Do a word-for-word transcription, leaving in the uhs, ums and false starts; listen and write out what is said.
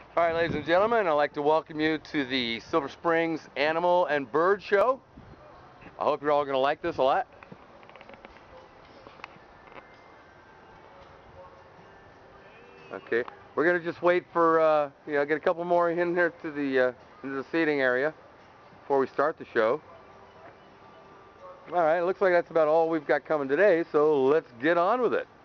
All right, ladies and gentlemen, I'd like to welcome you to the Silver Springs Animal and Bird Show. I hope you're all going to like this a lot. Okay, we're going to just wait for, uh, you know, get a couple more in here to the, uh, into the seating area before we start the show. All right, it looks like that's about all we've got coming today, so let's get on with it.